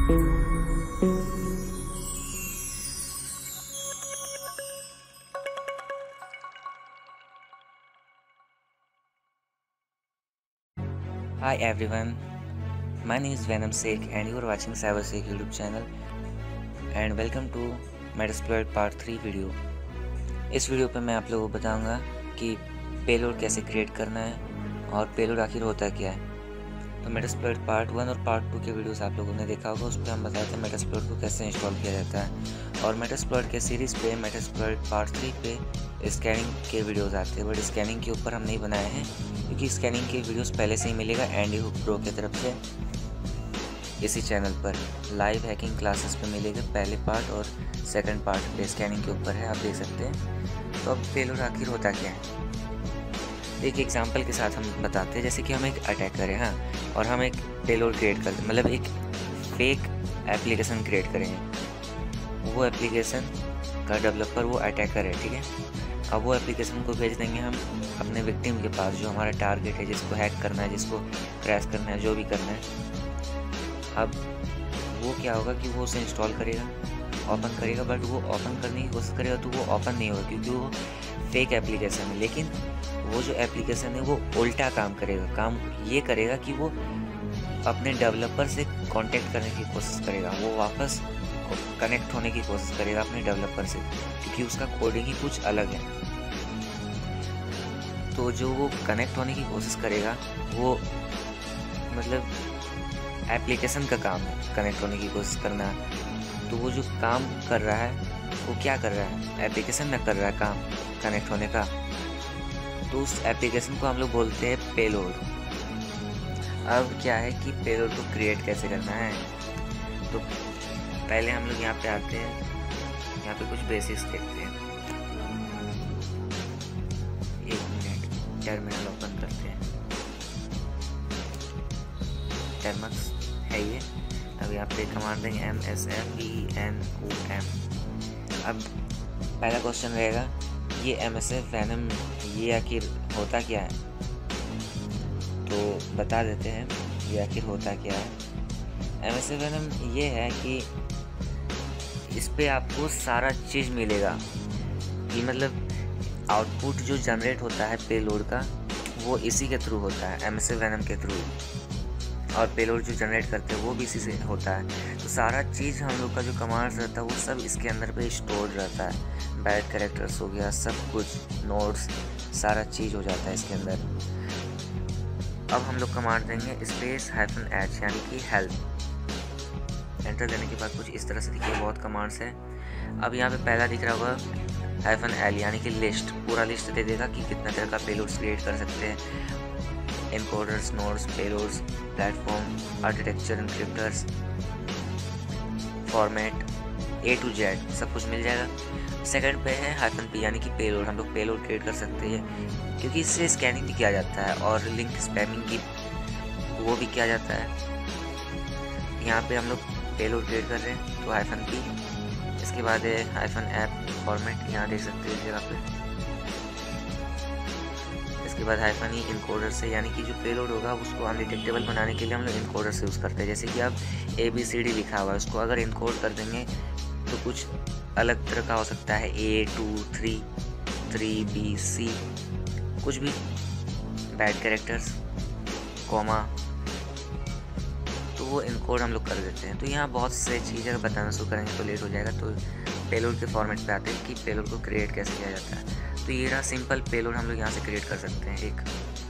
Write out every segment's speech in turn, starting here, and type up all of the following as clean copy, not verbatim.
Hi everyone, my name is Venom Sheikh and you are watching CyberSeek YouTube channel and welcome to Metasploit Part 3 वीडियो। इस video पे मैं आप लोगों को बताऊंगा कि पेलोड कैसे क्रिएट करना है और पेलोड आखिर होता क्या है। तो मेटास्प्लॉइट पार्ट 1 और पार्ट 2 के वीडियोस आप लोगों ने देखा होगा, उस पर हम बताते हैं मेटास्प्लॉइट को कैसे इंस्टॉल किया जाता है। और मेटास्प्लॉइट के सीरीज़ पे मेटास्प्लॉइट पार्ट 3 पे स्कैनिंग के वीडियोस आते हैं, बट स्कैनिंग के ऊपर हम नहीं बनाए हैं क्योंकि स्कैनिंग के वीडियोस पहले से ही मिलेगा एंडी हुक प्रो की तरफ से इसी चैनल पर। लाइव हैकिंग क्लासेस पे मिलेगा पहले पार्ट और सेकंड पार्ट पे स्कैनिंग के ऊपर है, आप देख सकते हैं। तो अब पेलोड आखिर होता क्या है, एक एग्जांपल के साथ हम बताते हैं। जैसे कि हम एक अटैकर हैं, हाँ, और हम एक पेलोड क्रिएट करते, मतलब एक फेक एप्लीकेशन क्रिएट करेंगे। वो एप्लीकेशन का डेवलपर वो अटैकर है, ठीक है। अब वो एप्लीकेशन को भेज देंगे हम अपने विक्टिम के पास, जो हमारा टारगेट है, जिसको हैक करना है, जिसको क्रैश करना है, जो भी करना है। अब वो क्या होगा कि वो उसे इंस्टॉल करेगा, ओपन करेगा, बट वो ओपन करने की कोशिश करेगा तो वो ओपन नहीं होगा क्योंकि वो फेक एप्लीकेशन है। लेकिन वो जो एप्लीकेशन है वो उल्टा काम करेगा। काम ये करेगा कि वो अपने डेवलपर से कांटेक्ट करने की कोशिश करेगा, वो वापस कनेक्ट होने की कोशिश करेगा अपने डेवलपर से, क्योंकि उसका कोडिंग ही कुछ अलग है। तो जो वो कनेक्ट होने की कोशिश करेगा वो मतलब एप्लीकेशन का काम है कनेक्ट होने की कोशिश करना। तो वो जो काम कर रहा है वो क्या कर रहा है, एप्लीकेशन में कर रहा है काम कनेक्ट होने का। तो उस एप्लीकेशन को हम लोग बोलते हैं पेलोड। अब क्या है कि पेलोड को क्रिएट कैसे करना है, तो पहले हम लोग यहाँ पे आते हैं, यहाँ पे कुछ बेसिक्स देखते हैं। एक मिनट, टर्मिनल ओपन करते हैं। टर्मक्स है ये। अब यहाँ पे कमांड देंगे MSFVENOM। अब पहला क्वेश्चन रहेगा ये MSF Venom ये आखिर होता क्या है, तो बता देते हैं ये आखिर होता क्या है। MSF Venom ये है कि इस पे आपको सारा चीज़ मिलेगा कि मतलब आउटपुट जो जनरेट होता है पेलोड का वो इसी के थ्रू होता है, MSF Venom के थ्रू, और पेलोड जो जनरेट करते हैं वो भी इसी से होता है। तो सारा चीज़ हम लोग का जो कमांड्स रहता है वो सब इसके अंदर पे स्टोर रहता है। बैड कैरेक्टर्स हो गया, सब कुछ, नोट्स, सारा चीज़ हो जाता है इसके अंदर। अब हम लोग कमांड देंगे -H यानी कि हेल्प। एंटर देने के बाद कुछ इस तरह से दिखिए, बहुत कमांड्स है। अब यहाँ पे पहला दिख रहा होगा -L यानी कि लिस्ट, पूरा लिस्ट दे देगा कि कितना तरह का पेलोड्स क्रिएट कर सकते हैं। Encoders, nodes, payloads, platform, architecture, encryptors, format, A to Z सब कुछ मिल जाएगा। सेकंड पे है -P यानी कि पेलोड। हम लोग पेलोड क्रिएट कर सकते हैं क्योंकि इससे स्कैनिंग भी किया जाता है और लिंक स्पैमिंग की वो भी किया जाता है। यहाँ पे हम लोग पेलोड क्रिएट कर रहे हैं तो -P। इसके बाद है -App फॉर्मेट, यहाँ देख सकते हैं इस जगह पे। इसके बाद -E इनकोडर से, यानी कि जो पेलोड होगा उसको अनडिटेक्टेबल बनाने के लिए हम लोग इनकोडर से यूज़ करते हैं। जैसे कि अब ABCD लिखा हुआ है, उसको अगर इनकोड कर देंगे तो कुछ अलग तरह का हो सकता है, A 2 3 3 B C, कुछ भी, बैड कैरेक्टर्स, कॉमा, तो वो इनकोड हम लोग कर देते हैं। तो यहाँ बहुत से चीज़ें बताना शुरू करेंगे तो लेट हो जाएगा। तो पेलोड के फॉर्मेट पे आते हैं कि पेलोड को क्रिएट कैसे किया जाता है। तो ये रहा सिंपल पेलोड, हम लोग यहाँ से क्रिएट कर सकते हैं। एक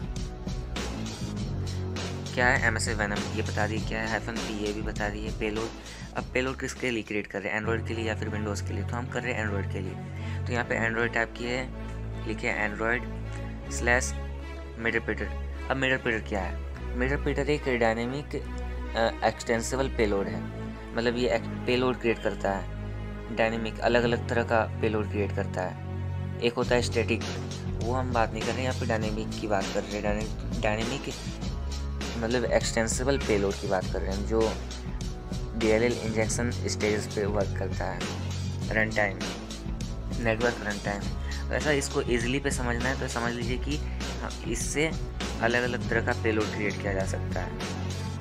क्या है MSF Venom ये बता दिए, क्या है -P ये भी बता दिए। पेलोड, अब पेलोड किसके लिए क्रिएट कर रहे हैं, एंड्रॉयड के लिए या फिर विंडोज़ के लिए, तो हम कर रहे हैं एंड्रॉयड के लिए। तो यहाँ पे एंड्रॉयड टाइप किए है, लिखे Android/Meterpreter। अब Meterpreter क्या है, Meterpreter एक डायनेमिक एक्सटेंसिबल पेलोड है, मतलब ये पेलोड क्रिएट करता है, डायनेमिक अलग अलग तरह का पेलोड क्रिएट करता है। एक होता है स्टैटिक, वो हम बात नहीं कर रहे हैं, यहाँ पे डायनेमिक की बात कर रहे हैं। डायनेमिक मतलब एक्सटेंसिबल पेलोड की बात कर रहे हैं, जो DLL इंजेक्शन स्टेज पे वर्क करता है। Run time, network run time. ऐसा इसको ईजिली पे समझना है तो समझ लीजिए कि इससे अलग अलग तरह का पेलोड क्रिएट किया जा सकता है।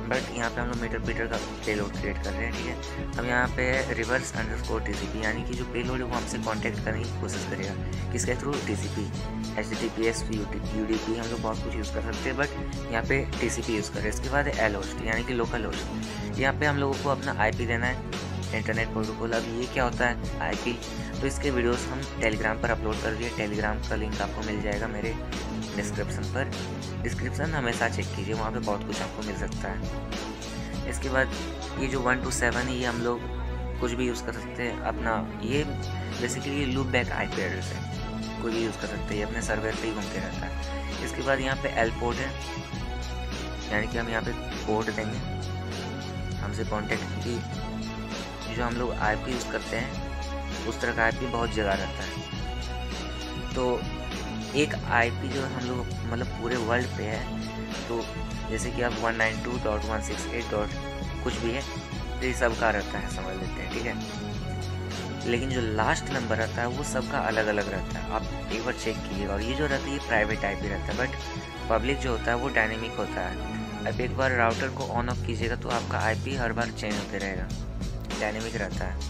बट यहाँ पे हम लोग मीटर का पेलोड क्रिएट कर रहे हैं, ठीक है। अब यहाँ पे रिवर्स अंडरस्कोर TCP, यानी कि जो पेलोड है वो हमसे कांटेक्ट करने की कोशिश करेगा, किसके थ्रू, TCP, HTTPS, UDP, हम लोग बहुत कुछ यूज़ कर सकते हैं, बट यहाँ पे TCP यूज़ कर रहे हैं। इसके बाद है L होस्ट, यानी कि लोकल होस्ट। यहाँ पे हम लोगों को अपना IP देना है, इंटरनेट प्रोटोकॉल। अब ये क्या होता है IP, तो इसके वीडियोस हम टेलीग्राम पर अपलोड कर दिए। टेलीग्राम का लिंक आपको मिल जाएगा मेरे डिस्क्रिप्शन पर। डिस्क्रिप्शन हमेशा चेक कीजिए, वहाँ पे बहुत कुछ आपको मिल सकता है। इसके बाद ये जो 1 to 7 है, ये हम लोग कुछ भी यूज़ कर सकते हैं अपना। ये basically loop back IP address है, कोई भी यूज़ कर सकते हैं, अपने सर्वर पे ही घूमते रहता है। इसके बाद यहाँ पे L पोर्ट है, यानी कि हम यहाँ पे पोर्ट देंगे हमसे कॉन्टेक्ट की। जो हम लोग IP यूज़ करते हैं उस तरह का IP बहुत जगह रहता है। तो एक IP जो हम लोग मतलब पूरे वर्ल्ड पे है, तो जैसे कि आप 192.168. कुछ भी है, तो ये सबका रहता है, समझ लेते हैं, ठीक है। लेकिन जो लास्ट नंबर रहता है वो सबका अलग अलग रहता है, आप एक बार चेक कीजिएगा। और ये जो रहता है ये प्राइवेट IP रहता है, बट पब्लिक जो होता है वो डायनेमिक होता है। अब एक बार राउटर को ऑन ऑफ कीजिएगा तो आपका IP हर बार चेंज होते रहेगा, डायनेमिक रहता है।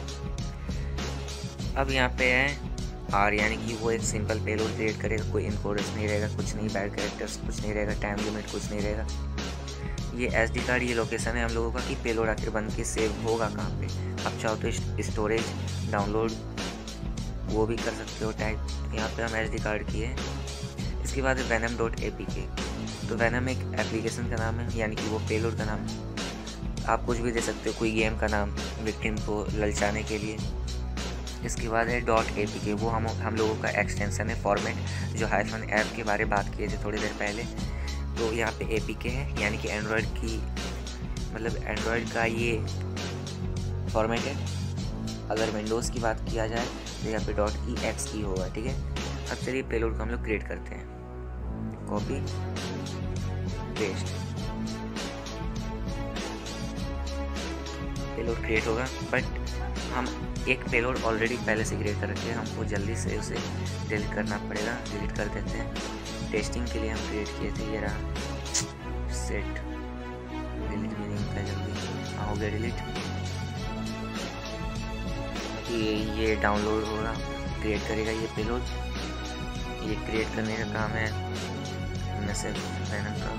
अब यहाँ पे है R, यानी कि वो एक सिंपल पेलोड क्रिएट करेगा, कोई इनकोडर्स नहीं रहेगा, कुछ नहीं, बैड कैरेक्टर्स कुछ नहीं रहेगा, टाइम लिमिट कुछ नहीं रहेगा। ये SD कार्ड, ये लोकेशन है हम लोगों का कि पेलोड आखिर बन के सेव होगा कहाँ पे। आप चाहो तो स्टोरेज डाउनलोड वो भी कर सकते हो टाइप। यहाँ पे हम SD कार्ड की है। इसके बाद है venom.apk, तो venom एक एप्लीकेशन का नाम है, यानी कि वो पेलोड का नाम है। आप कुछ भी दे सकते हो, कोई गेम का नाम विक्टिम को ललचाने के लिए। इसके बाद है .apk, वो हम लोगों का एक्सटेंशन है, फॉर्मेट, जो -ऐप के बारे में बात किए थे थोड़ी देर पहले। तो यहाँ पे APK है, यानी कि एंड्रॉयड की मतलब एंड्रॉयड का ये फॉर्मेट है। अगर विंडोज़ की बात किया जाए तो यहाँ पे .exe होगा, ठीक है। अब चलिए पेलोड को हम लोग क्रिएट करते हैं, कॉपी पेस्ट, पेलोड क्रिएट होगा। बट हम एक पेलोड ऑलरेडी पहले से क्रिएट कर रखे हैं, हमको जल्दी से उसे डिलीट करना पड़ेगा, डिलीट कर देते हैं। टेस्टिंग के लिए हम क्रिएट किए थे, ये रहा सेट, डिलीट भी नहीं होता जल्दी, हो गया डिलीट। ये डाउनलोड होगा, क्रिएट करेगा ये पेलोड। ये क्रिएट करने का काम है मैसेज वेनम का।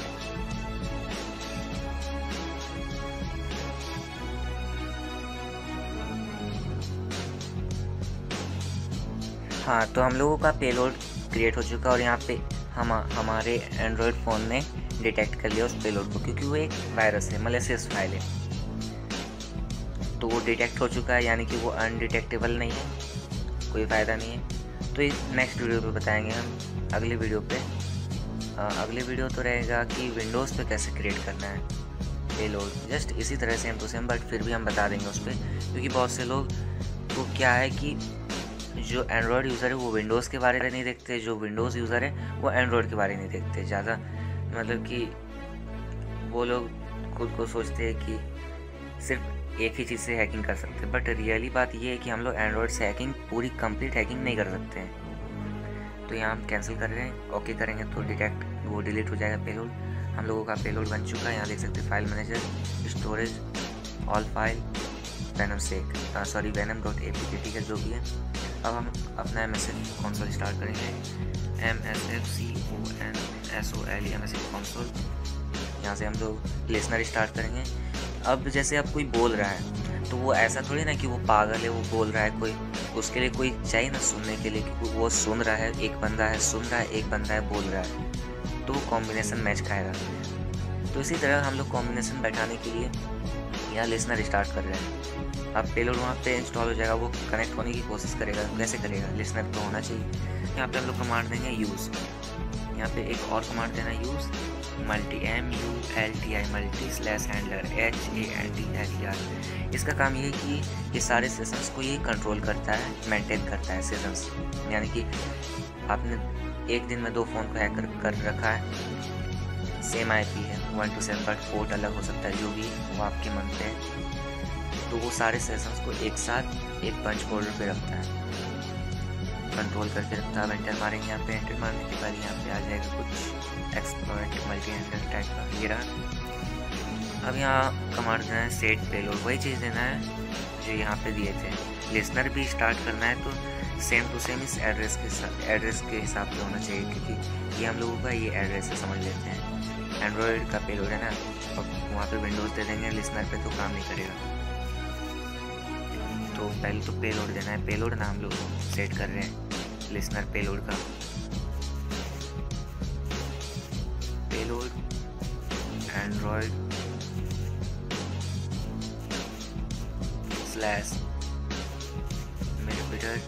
हाँ, तो हम लोगों का पेलोड क्रिएट हो चुका, और यहाँ पे हमारे एंड्रॉयड फ़ोन ने डिटेक्ट कर लिया उस पेलोड को, क्योंकि वो एक वायरस है, मलेशियस फाइल है। तो वो डिटेक्ट हो चुका है, यानी कि वो अनडिटेक्टेबल नहीं है, कोई फ़ायदा नहीं है। तो इस नेक्स्ट वीडियो पे बताएंगे हम, अगले वीडियो पे। अगले वीडियो तो रहेगा कि विंडोज़ पे कैसे क्रिएट करना है पेलोड, जस्ट इसी तरह सेम टू सेम, बट फिर भी हम बता देंगे उस पर, क्योंकि बहुत से लोग को क्या है कि जो एंड्रॉयड यूज़र है वो विंडोज़ के बारे में नहीं देखते, जो विंडोज़ यूज़र है वो एंड्रॉयड के बारे में नहीं देखते ज़्यादा। मतलब कि वो लोग खुद को सोचते हैं कि सिर्फ एक ही चीज़ से हैकिंग कर सकते हैं, बट रियली बात ये है कि हम लोग एंड्रॉयड से हैकिंग पूरी कंप्लीट हैकिंग नहीं कर सकते हैं। तो यहाँ हम कैंसिल कर रहे हैं, ओके करेंगे तो डिटेक्ट वो डिलीट हो जाएगा पेलोड। हम लोगों का पेलोड बन चुका है, यहाँ देख सकते हैं, file manager, storage, all file, venom.apk, ठीक है, जो भी है। अब हम अपना MSF कंसोल स्टार्ट करेंगे, MSF कंसोल। यहाँ से हम लोग लिसनर स्टार्ट करेंगे। अब जैसे अब कोई बोल रहा है तो वो ऐसा थोड़ी ना कि वो पागल है, वो बोल रहा है, कोई उसके लिए कोई चाहिए ना सुनने के लिए, कि वो सुन रहा है, एक बंदा है सुन रहा है, एक बंदा है बोल रहा है, तो वो कॉम्बिनेशन मैच खाएगा। तो इसी तरह हम लोग कॉम्बिनेशन बैठाने के लिए यहाँ लिसनर स्टार्ट कर रहे हैं। अब पेलोड वहाँ पे इंस्टॉल हो जाएगा, वो कनेक्ट होने की कोशिश करेगा, कैसे करेगा, लिसनर तो होना चाहिए। यहाँ पे हम लोग कमांड देंगे यूज़, यहाँ पे एक और कमांड देना use multi MULTI multi /handler HANDLER। इसका काम ये है कि ये सारे सेशंस को ये कंट्रोल करता है, मेंटेन करता है सेशंस। यानी कि आपने एक दिन में 2 फ़ोन को हैक कर रखा है, सेम IP है 1 to 7, बट पोर्ट अलग हो सकता है, जो भी वो आपके मन पे है। तो वो सारे सेशंस को एक साथ एक पंच फोल्डर पे रखता है, कंट्रोल करके रखता है। एंटर मारेंगे, यहाँ पे एंटर मारने के बाद यहाँ पे आ जाएगा कुछ एक्सप्लॉइट मल्टी हैंडलर टाइप का, ये रहा। अब यहाँ कमांड देना है सेट पेलोड, वही चीज़ देना है जो यहाँ पे दिए थे। लिसनर भी स्टार्ट करना है तो सेम टू सेम इस एड्रेस के हिसाब से होना चाहिए, क्योंकि ये हम लोगों का ये एड्रेस है, समझ लेते हैं। एंड्रॉयड का पेलोड है ना, अब वहाँ पे विंडोज़ दे देंगे, लिसनर पे तो काम नहीं करेगा। तो पहले तो पेलोड देना है, पेलोड नाम हम लोग सेट कर रहे हैं लिसनर पेलोड का। Payload Android slash millimetre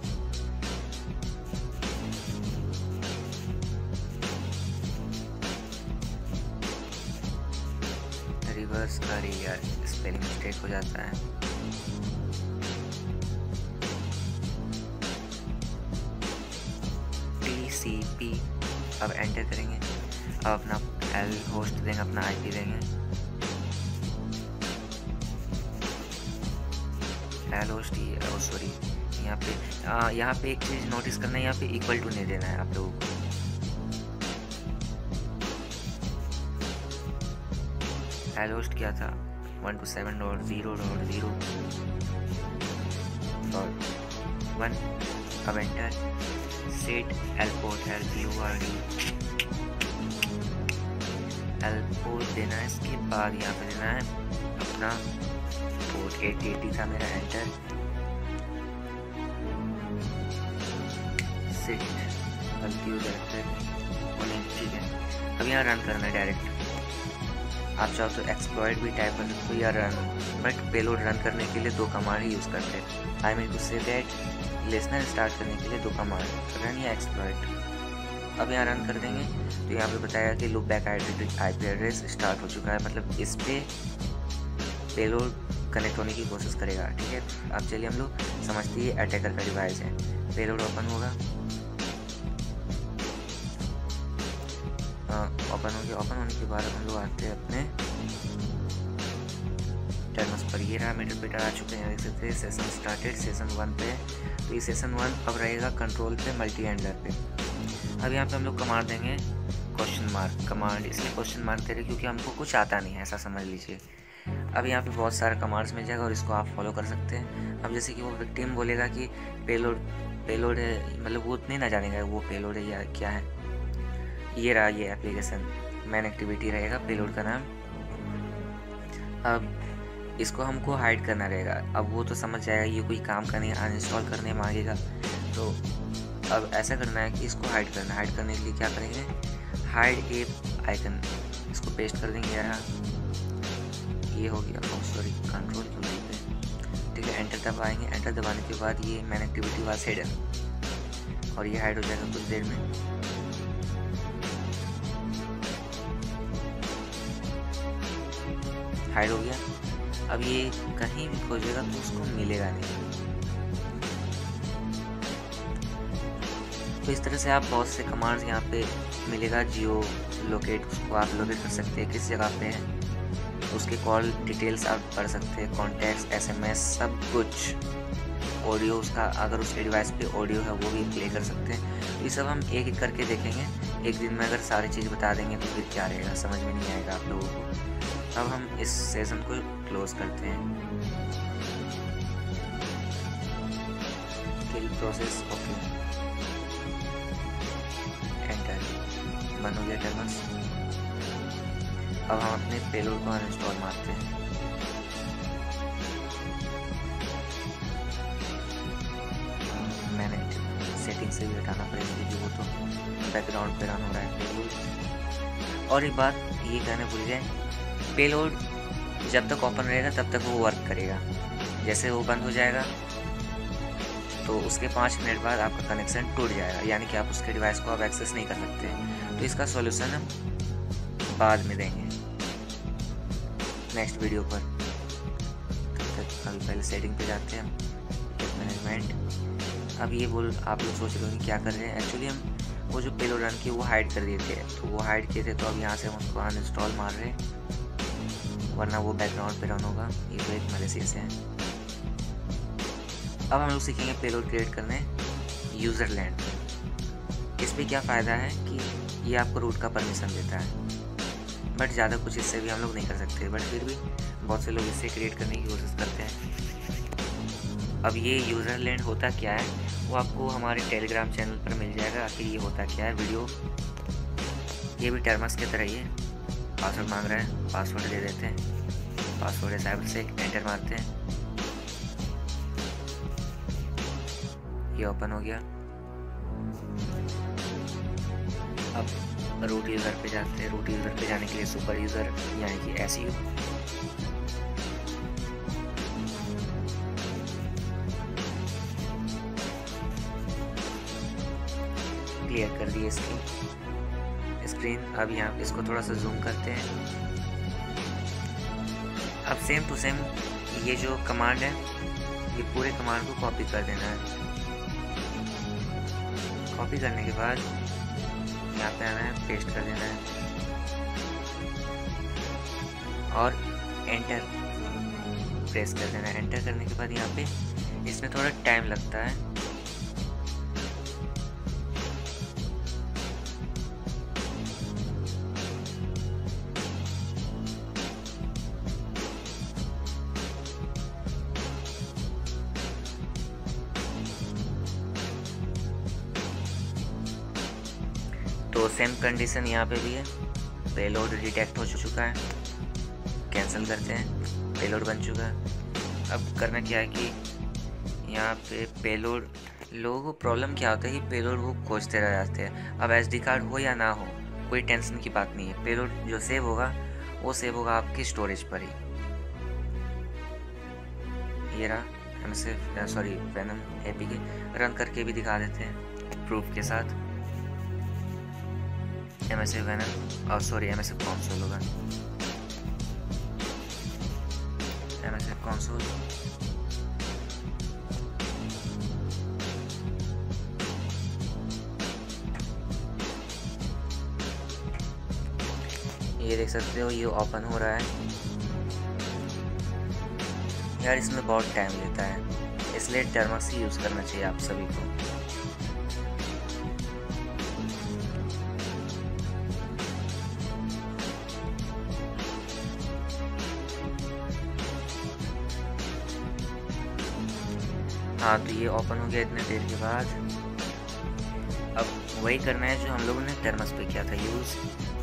reverse का यार स्पेलिंग मिस्टेक हो जाता है। TCP अब एंटर करेंगे। अब अपना एल होस्ट देंगे, अपना IP देंगे, एल होस्ट सॉरी यहाँ पे एक चीज़ नोटिस करना है, यहाँ पे इक्वल टू नहीं देना है आप लोगों को। एल होस्ट क्या था 127.0.0.1। अब enter. Set L port LPORT L port देना है। इसके बाद यहाँ पे देना है अपना पोर्ट 8080 था मेरा, एंटर। सेट LPO ठीक है। अब यहाँ रन करना है डायरेक्ट। आप चाहो तो एक्सप्लॉइट भी टाइप कर सकते हो या रन, बट पेलोड रन करने के लिए दो कमांड ही यूज़ करते हैं। I mean to say that listener start करने के लिए दो कमांड, रन या एक्सप्लॉइट। अब यहाँ रन कर देंगे तो यहाँ पे बताएगा कि loop back IP address start हो चुका है, मतलब इस पे पेलोड कनेक्ट होने की कोशिश करेगा। ठीक है, अब चलिए हम लोग समझते हैं अटैकर का डिवाइस है। पेलोड ओपन होगा, ओपन हो गया। ओपन होने के बाद हम लोग आते हैं अपने टर्मिनल पर। ये रहा मिडलबीटर आ चुके हैं, देख सकते हैं सेशन स्टार्टेड सेशन 1 पे। तो ये सेशन 1 अब रहेगा कंट्रोल पे, मल्टी हैंडलर पे। अब यहाँ पे हम लोग कमांड देंगे क्वेश्चन मार्क कमांड, इसलिए क्वेश्चन मार्क दे रहे क्योंकि हमको कुछ आता नहीं है, ऐसा समझ लीजिए। अब यहाँ पे बहुत सारे कमांड्स मिल जाएगा और इसको आप फॉलो कर सकते हैं। अब जैसे कि वो विक्टिम बोलेगा कि पेलोड है, मतलब वो नहीं ना जानेगा वो पेलोड है या क्या है। ये रहा ये एप्लीकेशन, मैन एक्टिविटी रहेगा पेलोड का नाम। अब इसको हमको हाइड करना रहेगा। अब वो तो समझ जाएगा ये कोई काम करने अनइंस्टॉल करने मांगेगा, तो अब ऐसा करना है कि इसको हाइड करना। हाइड करने के लिए क्या करेंगे, हाइड एप आइकन इसको पेस्ट कर देंगे। यहाँ ये हो गया, सॉरी कंट्रोल क्यों बोलते हैं। ठीक है, एंटर दबाएंगे। एंटर दबाने के बाद ये मैन एक्टिविटी वाज हिडन और ये हाइड हो जाएगा कुछ देर में। हाइड हो गया। अब ये कहीं भी खोजेगा तो उसको मिलेगा नहीं। तो इस तरह से आप बहुत से कमांड्स यहाँ पे मिलेगा। जियो लोकेट, उसको आप लोकेट कर सकते हैं किस जगह पे है, उसके कॉल डिटेल्स आप पढ़ सकते हैं, कॉन्टैक्ट्स, SMS सब कुछ। ऑडियो उसका, अगर उसके डिवाइस पे ऑडियो है वो भी प्ले कर सकते हैं। तो ये सब हम एक एक करके देखेंगे। एक दिन में अगर सारी चीज़ बता देंगे तो फिर क्या रहेगा, समझ में नहीं आएगा आप लोगों को। अब हम इस सेशन को क्लोज करते हैं। किल प्रोसेस ओके, एंटर, बंद हो गया टर्मिनल। अब हम अपने पेलोड को अनइंस्टॉल मारते हैं। मैंने सेटिंग से भी हटाना पड़ेगा क्योंकि वो तो बैकग्राउंड पे रन हो रहा है पेलोड। और एक बात ये कहने भूल गए, पेलोड जब तक ओपन रहेगा तब तक वो वर्क करेगा। जैसे वो बंद हो जाएगा तो उसके 5 मिनट बाद आपका कनेक्शन टूट जाएगा, यानी कि आप उसके डिवाइस को अब एक्सेस नहीं कर सकते। तो इसका सॉल्यूशन हम बाद में देंगे नेक्स्ट वीडियो पर। तब तक अभी पहले सेटिंग पे जाते हैं, मैनेजमेंट। अब ये आप लोग सोच रहे होंगे क्या कर रहे हैं। एक्चुअली हम वो जो पेलोड रन किए वो हाइड कर दिए थे, तो वो हाइड किए थे, तो अब यहाँ से हम उसको अनइंस्टॉल मार रहे हैं, वरना वो बैकग्राउंड पे रन होगा। ये तो एक मैलिशियस है। अब हम लोग सीखेंगे पेलोड क्रिएट करने यूज़र लैंड। इस पर क्या फ़ायदा है कि ये आपको रूट का परमिशन देता है, बट ज़्यादा कुछ इससे भी हम लोग नहीं कर सकते, बट फिर भी बहुत से लोग इससे क्रिएट करने की कोशिश करते हैं। अब ये यूज़र लैंड होता क्या है वो आपको हमारे टेलीग्राम चैनल पर मिल जाएगा। आखिर ये होता क्या है वीडियो, ये भी टर्मस की तरह ही है। पासवर्ड मांग रहा है, पासवर्ड दे देते हैं, पासवर्ड है साइबरसेक, एंटर मारते हैं, ये ओपन हो गया। अब रूट यूज़र पे जाते हैं। रूट यूज़र पे जाने के लिए सुपर यूज़र यानी कि SU, क्लियर कर दी इसकी स्क्रीन। अब यहाँ इसको थोड़ा सा जूम करते हैं। अब सेम टू सेम ये जो कमांड है ये पूरे कमांड को कॉपी कर देना है। कॉपी करने के बाद यहाँ पे आना है, पेस्ट कर देना है और एंटर प्रेस कर देना है। एंटर करने के बाद यहाँ पे इसमें थोड़ा टाइम लगता है। तो सेम कंडीशन यहाँ पे भी है। पेलोड डिटेक्ट हो चुका है, कैंसिल करते हैं, पेलोड बन चुका है। अब करना क्या है कि यहाँ पे पेलोड, लोगों को प्रॉब्लम क्या होता है कि पेलोड वो खोजते रह जाते हैं। अब SD कार्ड हो या ना हो कोई टेंशन की बात नहीं है, पेलोड जो सेव होगा वो सेव होगा आपकी स्टोरेज पर ही। ये रहा वेनम APK, रन करके भी दिखा देते हैं प्रूफ के साथ। MSF वेनम और MSF कंसोल होगा, MSF कंसोल। ये देख सकते हो ये ओपन हो रहा है। यार इसमें बहुत टाइम लेता है, इसलिए टर्मस ही यूज़ करना चाहिए आप सभी को। हाँ तो ये ओपन हो गया इतने देर के बाद। अब वही करना है जो हम लोगों ने टर्मस पे किया था यूज़,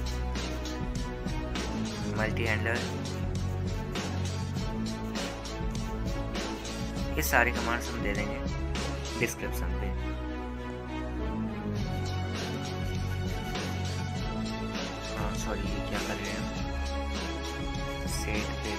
मल्टी हैंडलर। ये सारे कमांड्स हम दे देंगे डिस्क्रिप्शन पे। ये क्या कर रहे हैं, सेट पे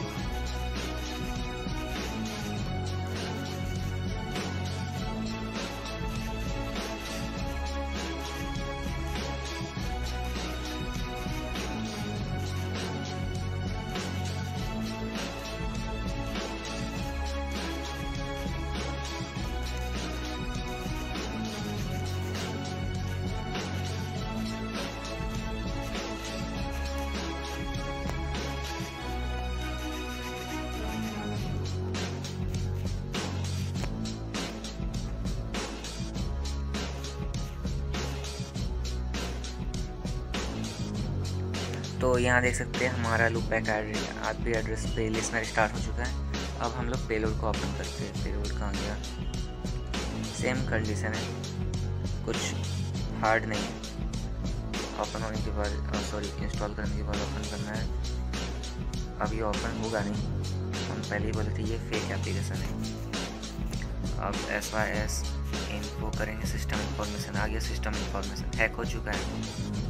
तो यहाँ देख सकते हैं हमारा लूपबैक IP एड्रेस पे लिसनर स्टार्ट हो चुका है। अब हम लोग पेलोड को ओपन करते हैं। पेलोड कहाँ गया, सेम कंडीशन है, कुछ हार्ड नहीं है। ओपन होने के बाद इंस्टॉल करने के बाद ओपन करना है। अब ये ओपन होगा नहीं, हम पहले ही बोले थे ये फेक एप्लीकेशन है। अब SYS इन्फो करेंगे, सिस्टम इंफॉर्मेशन आ गया। सिस्टम इंफॉर्मेशन हैक हो चुका है।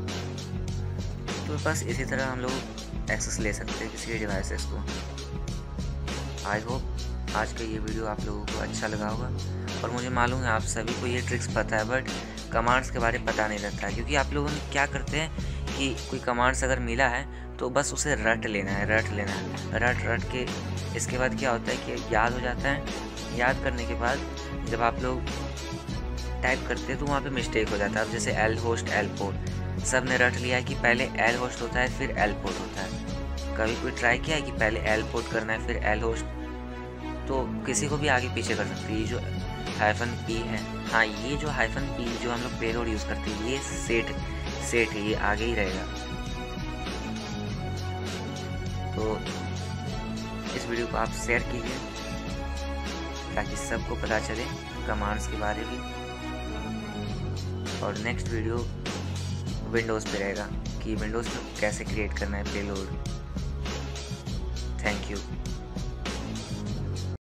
तो बस इसी तरह हम लोग एक्सेस ले सकते हैं किसी के डिवाइसेस को। आई होप आज का ये वीडियो आप लोगों को अच्छा लगा होगा, और मुझे मालूम है आप सभी को ये ट्रिक्स पता है, बट कमांड्स के बारे में पता नहीं रहता है। क्योंकि आप लोगों ने क्या करते हैं कि कोई कमांड्स अगर मिला है तो बस उसे रट लेना है, रट के इसके बाद क्या होता है कि याद हो जाता है। याद करने के बाद जब आप लोग टाइप करते हैं तो वहाँ पे मिस्टेक हो जाता है। अब जैसे एल होस्ट एल पोर्ट, सब ने रट लिया है कि पहले एल होस्ट होता है फिर एल पोर्ट होता है। कभी कोई ट्राई किया है कि पहले एल पोर्ट करना है फिर एल होस्ट, तो किसी को भी आगे पीछे कर सकती है। ये जो -P है, हाँ ये जो -P जो हम लोग पेलोड यूज़ करते हैं ये सेट है, ये आगे ही रहेगा। तो इस वीडियो को आप शेयर कीजिए ताकि सबको पता चले कमांड्स के बारे में। और नेक्स्ट वीडियो विंडोज़ पे रहेगा कि विंडोज़ पे कैसे क्रिएट करना है पेलोड। Thank you.